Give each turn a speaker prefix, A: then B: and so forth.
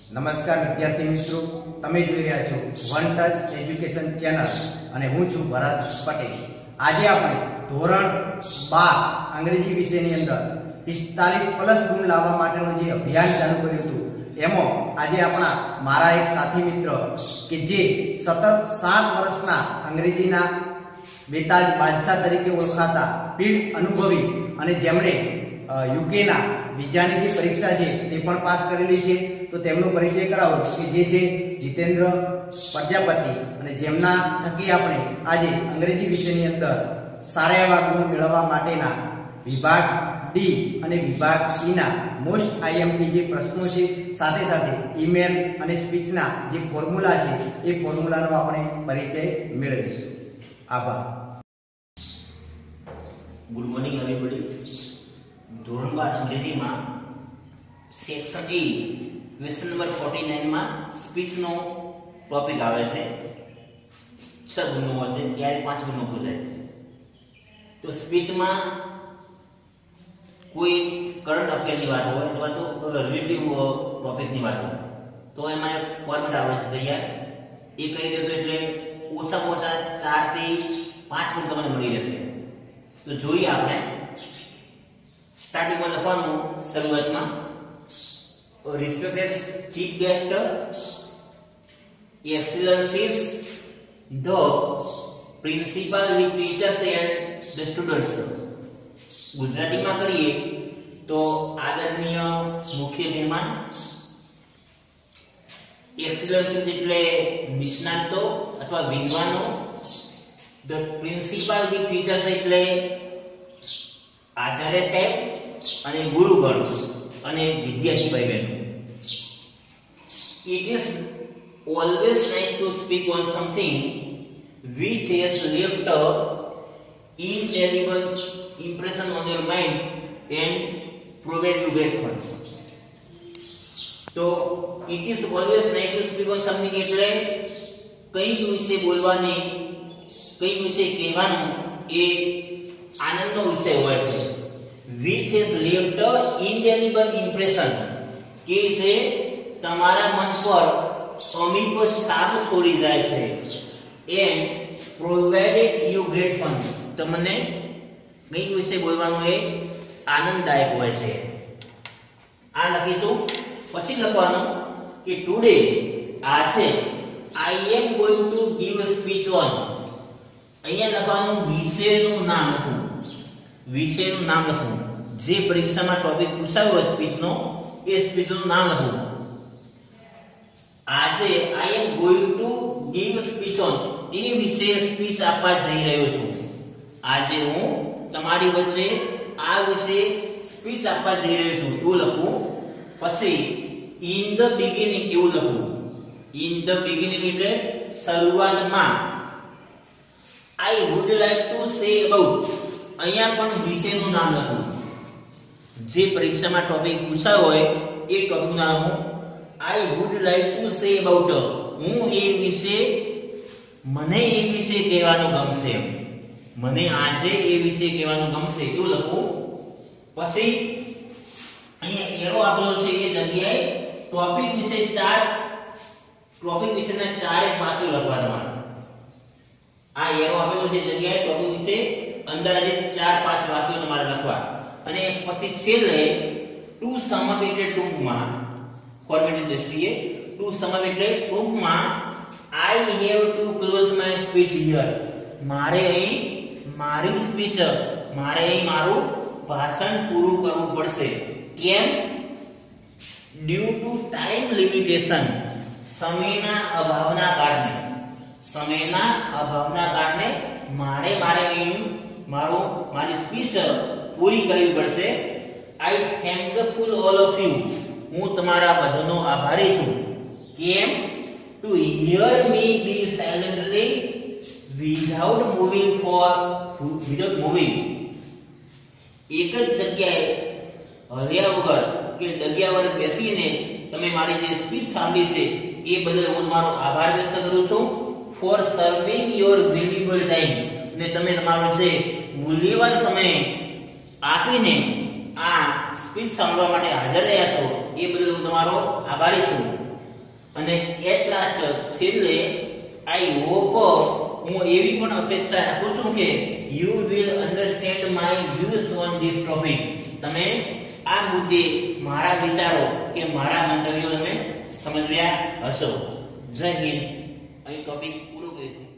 A: નમસ્કાર વિદ્યાર્થી મિત્રો, તમે જોઈ રહ્યા છો વન ટચ એજ્યુકેશન ચેનલ અને હું છું ભરત પટેલ. આજે આપણે ધોરણ 12 અંગ્રેજી વિષયની અંદર 45+ ગુણ લાવવા માટેનો જે અભિયાન ચાલુ કર્યું હતું એમાં આજે આપણા મારા એક સાથી મિત્ર કે જે સતત 7 વર્ષના અંગ્રેજીના બેતાજ બાદશાહ તરીકે ઓળખાતા પીઢ અનુભવી અને જેમણે યુકેના વિઝાની જે પરીક્ષા છે તે પણ પાસ કરેલી છે, તો તેમનો પરિચય કરાવો કે જે જીતેન્દ્ર પ્રજાપતિ, અને જેમના થકી આપણે આજે અંગ્રેજી વિષયની અંદર સારા એવા ગુણ મેળવવા માટેના વિભાગ ડી અને વિભાગ ઈ ના મોસ્ટ આઈએમપી જે પ્રશ્નો છે, સાથે સાથે ઈમેલ અને સ્પીચના જે ફોર્મ્યુલા છે એ ફોર્મ્યુલાનો આપણે પરિચય મેળવીશું. આભાર.
B: Good morning everybody. ધોરણ 12 અંગ્રેજીમાં સેક્શન એ ક્વેશ્ચન નંબર 49 માં સ્પીચ નો ટોપિક આવે છે. 6 ગુણનો હોય છે, ક્યારેક 5 ગુણનો પૂછાય. તો સ્પીચમાં કોઈ કરંટ અફેરની વાત હોય અથવા તો રિલેટિવ ટોપિકની વાત હોય તો એમાં ફોર્મેટ આવે છે તૈયાર. એ કરી દેતો એટલે ઓછામાં ઓછા 4 થી 5 ગુણ તમને મળી રહેશે. તો જોઈએ આપણે. સ્ટાર્ટિંગમાં લખવાનું શરૂઆતમાં respected chief guest, excellencies, the principal with teachers and the students. ગુજરાતીમાં કરીએ તો આદરણીય મુખ્ય મહેમાન, એક્સેલન્સીસ એટલે નિષ્ણાતો અથવા વિદ્વાનો, the principal with teachers એટલે આચાર્ય સાહેબ અને ગુરુગણ અને વિદ્યાર્થી ભાઈ બહેનો. It is always nice to speak on something which has left a indelible impression on your mind and provide you great fun. તો it is always nice to speak on something એટલે કંઈક વિશે બોલવાની, કંઈક વિશે કહેવાનું એ આનંદનો વિષય હોય છે. which has left a indelible impression કે જે તમારા મન પર અમિટ છાપ છોડી જાય છે. and provided you great fun તમને કંઈક વિશે બોલવાનું એ આનંદદાયક હોય છે. આ લખીશું. પછી લખવાનું કે ટુડે આજે I am going to give a speech on. અહીંયા લખવાનું વિષયનું નામ લખવું. વિષયનું નામ લખવું. જે પરીક્ષામાં ટોપિક પૂછાયો હોય સ્પીચનો એ સ્પીચનું નામ લખવું. આજે I am going to give a speech on એ વિશે સ્પીચ આપવા જઈ રહ્યો છું. આજે હું તમારી વચ્ચે આ વિશે સ્પીચ આપવા જઈ રહ્યો છું એવું લખવું. પછી in the beginning એવું લખવું. in the beginning એટલે શરૂઆતમાં. I would like to say about અહીંયા પણ વિષયનું નામ લખવું. જે પરીક્ષામાં ટોપિક પૂછાયો હોય એ ટોપિકનું નામ હું I would like to say about. હું એ વિશે, મને એ વિશે કહેવાનું ગમશે, મને આજે એ વિશે કહેવાનું ગમશે એવું લખવું. પછી અહીંયા એરો આપેલો છે એ જગ્યાએ ટોપિક વિશે 4 ટોપિક વિશેના 4 વાક્યો લખવા તમારે. આ એરો આપેલો છે જગ્યાએ ટોપિક વિશે અંદાજે 4-5 વાક્યો તમારે લખવા. અને પછી છેલ્લે ટુ સમ અપ એટલે ટૂંકમાં, ફોર્મેટની દ્રષ્ટિએ ટુ સમ અપ એટલે ટૂંકમાં I have to close my speech here. મારે અહીં મારી સ્પીચ, મારે અહીં મારું ભાષણ પૂરું કરવું પડશે. કેમ? Due to time limitation. સમયના અભાવના કારણે. સમયના અભાવના કારણે મારે અહીં મારી સ્પીચ પૂરી કરવી પડશે. I thankful all of you. હું તમારા બધાનો આભારી છું. કેમ? To hear me be silently without moving. એક જ જગ્યાએ હલ્યા વગર કે ડગ્યા વગર બેસીને તમે મારી જે સ્પીચ સાંભળી છે એ બદલ હું તમારો આભાર વ્યક્ત કરું છું. For serving your valuable time. ને તમે તમારો જે મૂલ્યવાન સમય આપીને આ સ્પીચ સાંભળવા માટે હાજર રહ્યા છો એ બદલ હું તમારો આભારી છું. અને એટ લાસ્ટ છેલ્લે આઈ હોપ હું એવી પણ અપેક્ષા રાખું છું કે you will understand my views on this topic. તમે આ મુદ્દે મારા વિચારો કે મારા મંતવ્યો તમે સમજ્યા હશો. જય હિન્દ. અહીં ટોપિક પૂરો કરીશું.